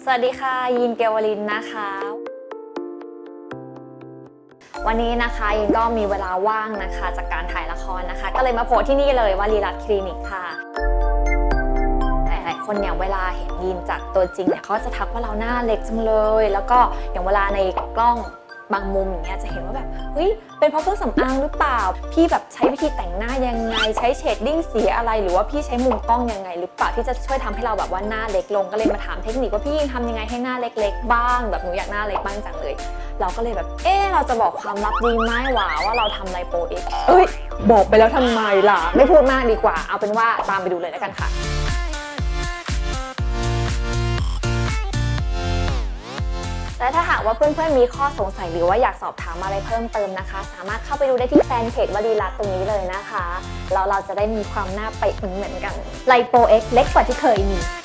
สวัสดีค่ะยินเกวลินนะคะวันนี้นะคะยินก็มีเวลาว่างนะคะจากการถ่ายละครนะคะก็เลยมาโพสที่นี่เลยว่าลีลัดคลินิกค่ะหลายๆคนเนี่ยเวลาเห็นยินจากตัวจริงเนี่ยเขาจะทักว่าเราหน้าเล็กจังเลยแล้วก็อย่างเวลาในกล้องบางมุมอย่างเงี้ยจะเห็นว่าแบบเฮ้ยเป็นเพราะเครื่องสำอางหรือเปล่าพี่แบบใช้วิธีแต่งหน้ายังไงใช้เชดดิ้งสีอะไรหรือว่าพี่ใช้มุมกล้องยังไงหรือเปล่าที่จะช่วยทำให้เราแบบว่าหน้าเล็กลงก็เลยมาถามเทคนิคว่าพี่ยินทำยังไงให้หน้าเล็กๆบ้างแบบหนูอยากหน้าเล็กบ้างจังเลยเราก็เลยแบบเราจะบอกความลับดีไหมว่าเราทำไลโปเอ็กซ์บอกไปแล้วทำไมล่ะไม่พูดมากดีกว่าเอาเป็นว่าตามไปดูเลยแล้วกันค่ะและถ้าหากว่าเพื่อนๆมีข้อสงสัยหรือว่าอยากสอบถามอะไรเพิ่มเติมนะคะสามารถเข้าไปดูได้ที่แฟนเพจวลีรัตน์ตรงนี้เลยนะคะแล้วเราจะได้มีความหน้าเป๊ะเหมือนกันไลโปเอ็กซ์เล็กกว่าที่เคยมี